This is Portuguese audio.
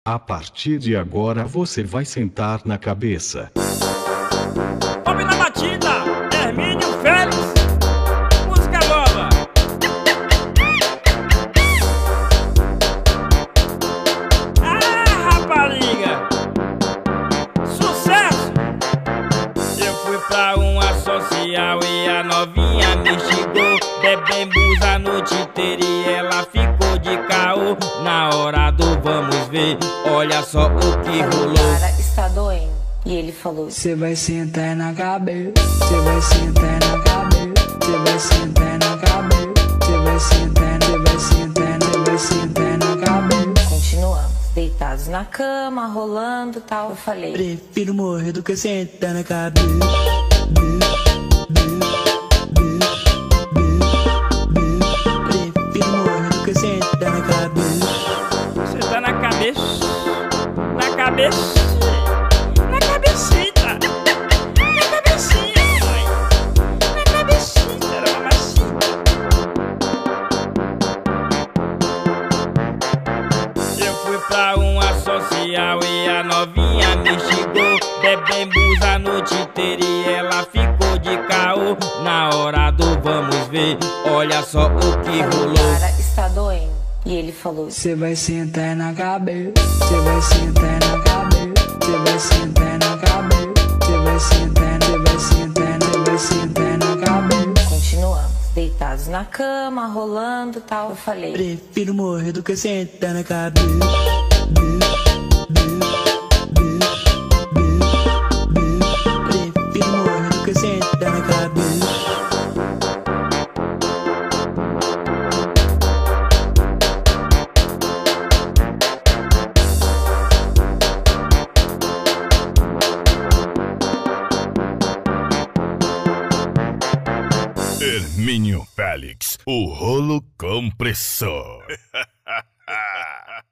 A partir de agora você vai sentar na cabeça. Sobe na batida, Hermínio Félix, música nova. Ah, rapariga, sucesso! Eu fui pra uma social e a novinha me xingou. Bebemos a noite inteira e ela ficou de caô. Na hora do vamos ver, olha só o que rolou. Cara, está doendo. E ele falou: cê vai sentar na cabeça, cê vai sentar na cabeça, cê vai sentar na cabeça, cê vai sentar, cê vai sentar, cê vai sentar na cabeça. Continuamos, deitados na cama, rolando e tal. Eu falei: prefiro morrer do que sentar na cabeça. Prefiro morrer do que sentar na cabeça. Você tá na cabeça, na cabeça, na cabecita, na cabecinha, mãe, na cabecinha, era uma massinha. Eu fui pra uma social e a novinha me xingou. Bebemos a noite inteira e ela ficou de caô. Na hora do vamos ver, olha só o que rolou. cara, está doendo. E ele falou: cê vai sentar na cabeça, cê vai sentar na cabeça, cê vai sentar na cabeça, cê vai sentar, cê vai sentar, cê vai sentar na cabeça. continuamos, deitados na cama, rolando e tal. Eu falei: Prefiro morrer do que sentar na cabeça. Prefiro morrer do que sentar na cabeça. Hermínio Félix, o rolo compressor.